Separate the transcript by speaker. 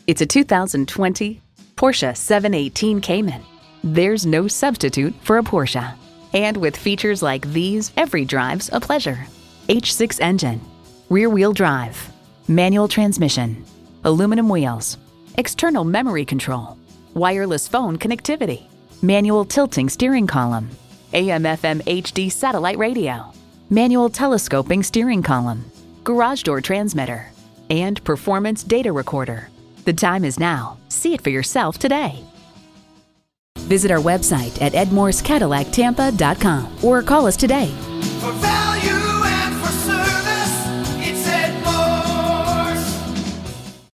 Speaker 1: It's a 2020 Porsche 718 Cayman. There's no substitute for a Porsche. And with features like these, every drive's a pleasure. H6 engine, rear-wheel drive, manual transmission, aluminum wheels, external memory control, wireless phone connectivity, manual tilting steering column, AM/FM HD satellite radio, manual telescoping steering column, garage door transmitter, and performance data recorder. The time is now. See it for yourself today. Visit our website at edmorsecadillactampa.com or call us today.